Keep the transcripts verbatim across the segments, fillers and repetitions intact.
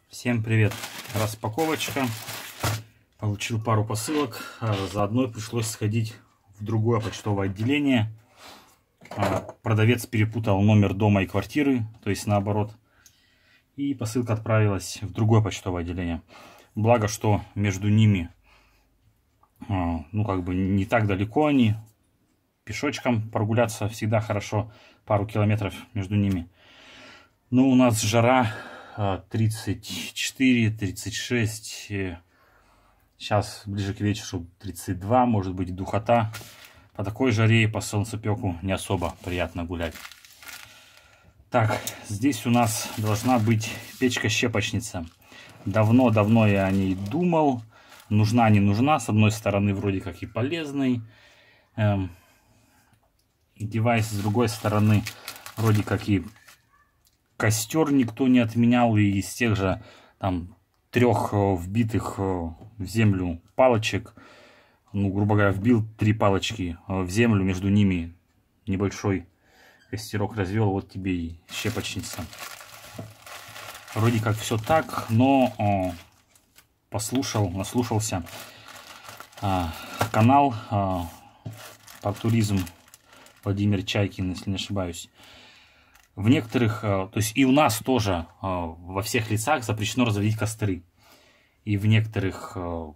Всем привет! Распаковочка. Получил пару посылок. Заодно пришлось сходить в другое почтовое отделение. Продавец перепутал номер дома и квартиры, то есть наоборот. И посылка отправилась в другое почтовое отделение. Благо, что между ними, ну как бы не так далеко они. Пешочком прогуляться всегда хорошо. Пару километров между ними. Но у нас жара тридцать четыре тридцать шесть. Сейчас ближе к вечеру тридцать два, может быть духота. По такой жаре и по солнцепеку не особо приятно гулять. Так, здесь у нас должна быть печка-щепочница. Давно-давно я о ней думал. Нужна, не нужна. С одной стороны, вроде как и полезный эм, девайс, с другой стороны, вроде как и костер никто не отменял. И из тех же там трех вбитых в землю палочек, ну, грубо говоря, вбил три палочки в землю, между ними небольшой костерок развел, вот тебе и щепочница. Вроде как все так, но о, послушал, наслушался а, канал а, по туризм Владимир Чайкин, если не ошибаюсь. В некоторых, то есть и у нас тоже во всех лесах запрещено разводить костры. И в некоторых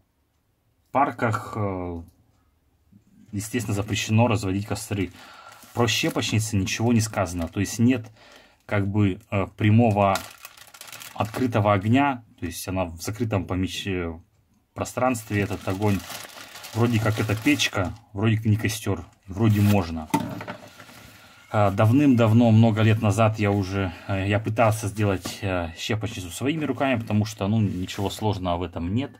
парках, естественно, запрещено разводить костры. Про щепочницы ничего не сказано. То есть нет как бы прямого открытого огня. То есть она в закрытом помещении, пространстве, этот огонь. Вроде как это печка, вроде как не костер. Вроде можно. Давным-давно, много лет назад я уже я пытался сделать щепочницу своими руками, потому что ну, ничего сложного в этом нет.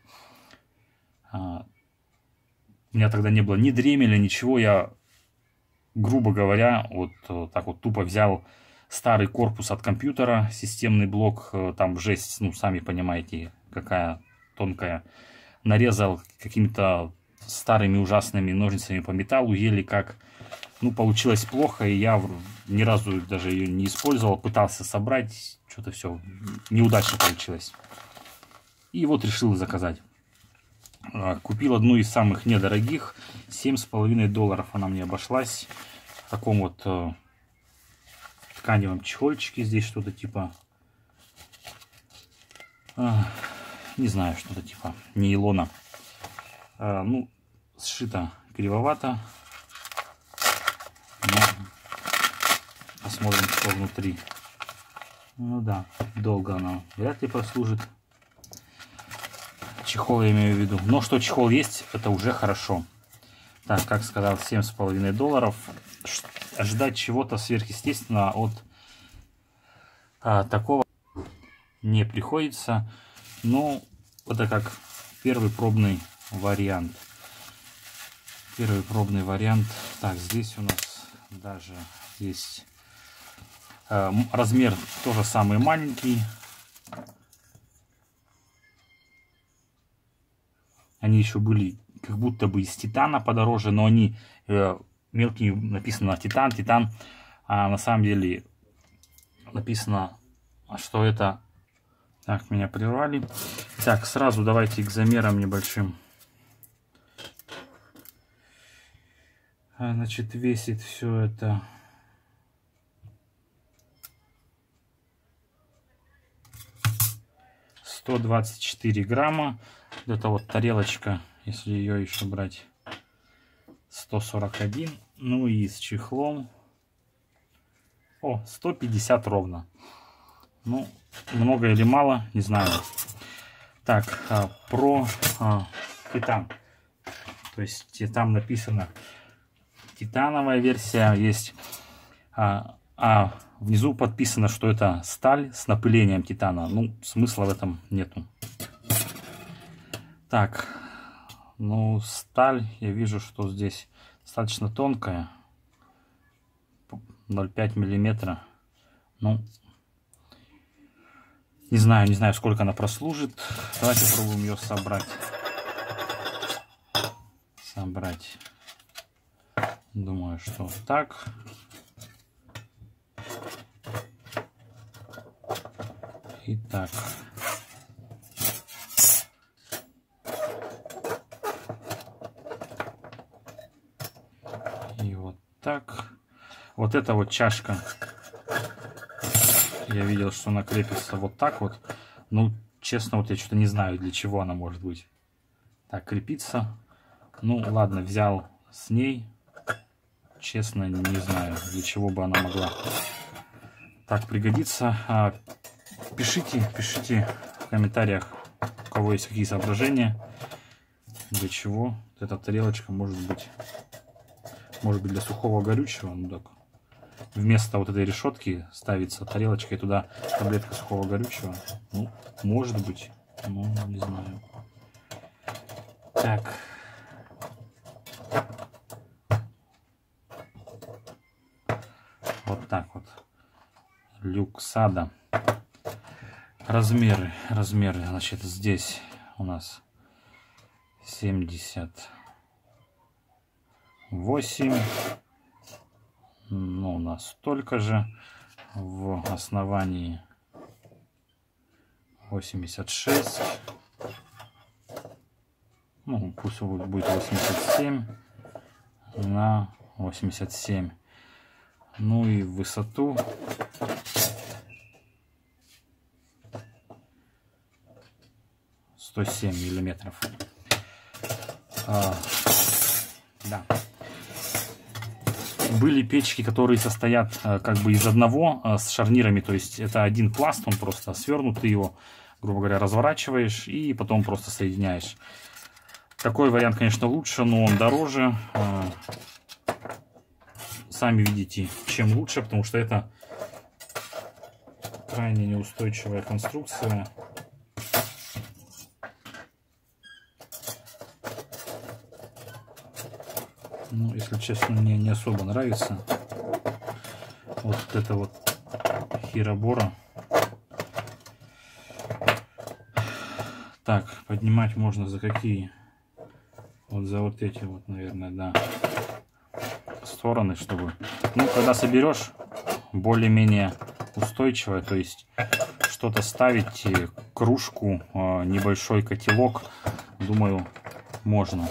У меня тогда не было ни дремеля, ничего. Я, грубо говоря, вот так вот тупо взял старый корпус от компьютера, системный блок, там жесть, ну, сами понимаете, какая тонкая. Нарезал какими-то старыми ужасными ножницами по металлу, еле как. Ну, получилось плохо, и я ни разу даже ее не использовал. Пытался собрать, что-то все неудачно получилось. И вот решил заказать. Купил одну из самых недорогих. семь с половиной долларов она мне обошлась. В таком вот э, тканевом чехольчике. Здесь что-то типа... Э, не знаю, что-то типа нейлона. Э, ну, сшито кривовато. Посмотрим, что внутри. Ну да, долго она вряд ли прослужит. Чехол я имею в виду. Но что чехол есть, это уже хорошо. Так, как сказал, семь с половиной долларов. Ждать чего-то сверхъестественного от а, такого не приходится. Но это как первый пробный вариант. Первый пробный вариант. Так, здесь у нас даже есть э, размер тоже самый маленький. Они еще были как будто бы из титана подороже, но они э, мелкие, написано титан, титан. А на самом деле написано, что это... Так, меня прервали. Так, сразу давайте к замерам небольшим. Значит, весит все это сто двадцать четыре грамма. Это вот тарелочка, если ее еще брать, сто сорок один. Ну и с чехлом, о, сто пятьдесят ровно. Ну, много или мало, не знаю. Так, а, про а, титан. То есть там написано титановая версия есть, а, а внизу подписано, что это сталь с напылением титана. Ну, смысла в этом нету. Так, ну, сталь, я вижу, что здесь достаточно тонкая, ноль целых пять миллиметра. Ну, не знаю, не знаю, сколько она прослужит. Давайте попробуем ее собрать. Собрать. Думаю, что так. Итак, Вот эта вот чашка, я видел, что она крепится вот так вот. Ну, честно, вот я что-то не знаю, для чего она может быть. Так, крепится. Ну, ладно, взял с ней. Честно, не знаю, для чего бы она могла так пригодится. А, пишите, пишите в комментариях, у кого есть какие соображения, для чего эта тарелочка может быть. Может быть, для сухого горючего. Ну так. Вместо вот этой решетки ставится тарелочка и туда таблетка сухого горючего. Ну, может быть, ну, не знаю. Так. Вот так вот. Люксада. Размеры, размеры, значит, здесь у нас семьдесят восемь. Ну, у нас столько же. В основании восемьдесят шесть. Ну, пусть будет восемьдесят семь на восемьдесят семь. Ну и в высоту сто семь миллиметров. А, да. Были печки, которые состоят как бы из одного с шарнирами, то есть это один пласт, он просто свернут, ты его, грубо говоря, разворачиваешь и потом просто соединяешь. Такой вариант, конечно, лучше, но он дороже. Сами видите, чем лучше, потому что это крайне неустойчивая конструкция. Ну, если честно, мне не особо нравится вот это вот хиробора. Так, поднимать можно за какие? Вот за вот эти вот, наверное, да, стороны, чтобы... Ну, когда соберешь, более-менее устойчивое, то есть что-то ставить, кружку, небольшой котелок, думаю, можно.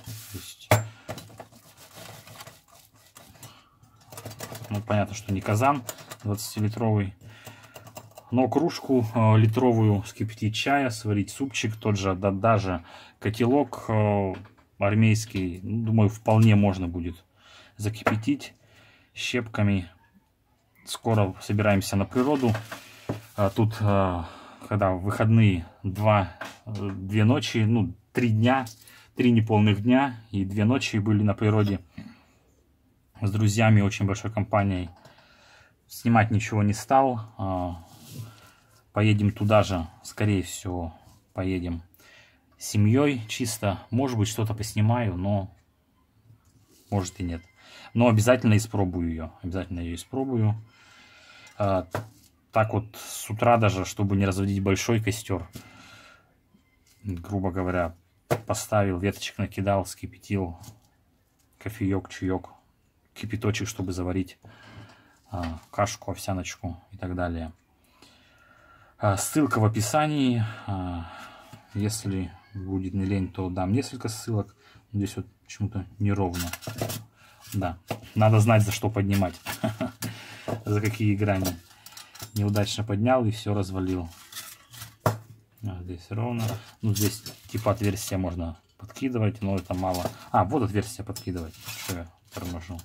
Ну, понятно, что не казан двадцатилитровый, но кружку э, литровую вскипятить чая, сварить супчик, тот же, да, даже котелок э, армейский, ну, думаю, вполне можно будет закипятить щепками. Скоро собираемся на природу. А тут, э, когда в выходные, два, две ночи, ну, три дня, три неполных дня и две ночи были на природе. С друзьями, очень большой компанией. Снимать ничего не стал. Поедем туда же, скорее всего, поедем с семьей чисто. Может быть, что-то поснимаю, но может и нет. Но обязательно испробую ее. Обязательно ее испробую. Так вот, с утра даже, чтобы не разводить большой костер, грубо говоря, поставил, веточек накидал, вскипятил, кофеек, чаек, кипяточек, чтобы заварить а, кашку, овсяночку и так далее. А, ссылка в описании. А, если будет не лень, то дам несколько ссылок. Здесь вот почему-то неровно. Да, надо знать, за что поднимать. За какие грани. Неудачно поднял и все развалил. А, здесь ровно. Ну, здесь типа отверстия можно подкидывать, но это мало. А, вот отверстие подкидывать. Что я торможу.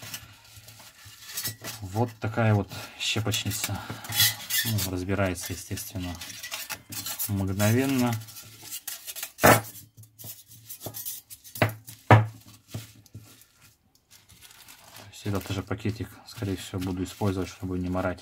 Вот такая вот щепочница. Ну, разбирается, естественно, мгновенно. То есть этот же пакетик, скорее всего, буду использовать, чтобы не морать.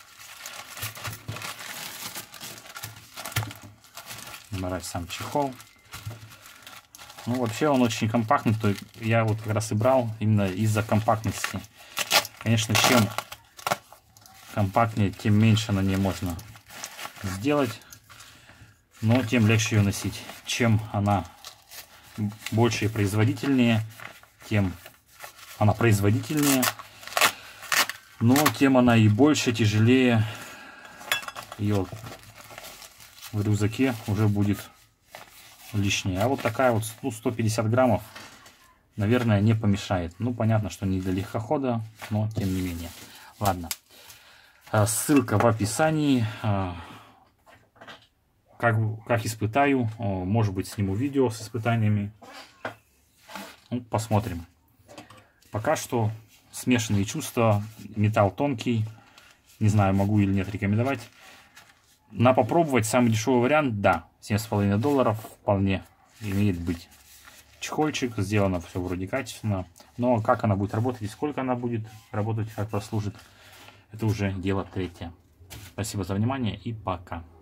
Не морать сам чехол. Ну, вообще он очень компактный. То я вот как раз и брал именно из-за компактности. Конечно, чем компактнее, тем меньше на ней можно сделать, но тем легче ее носить. Чем она больше и производительнее, тем она производительнее, но тем она и больше, тяжелее. Ее в рюкзаке уже будет лишнее. А вот такая вот, ну, сто пятьдесят граммов, наверное, не помешает. Ну, понятно, что не для легкохода, но тем не менее. Ладно. Ссылка в описании. Как, как испытаю, может быть, сниму видео с испытаниями. Ну, посмотрим. Пока что смешанные чувства. Металл тонкий. Не знаю, могу или нет рекомендовать. На попробовать самый дешевый вариант, да. семь с половиной долларов вполне имеет быть. Чехольчик, сделано все вроде качественно. Но как она будет работать и сколько она будет работать, как прослужит, это уже дело третье. Спасибо за внимание и пока.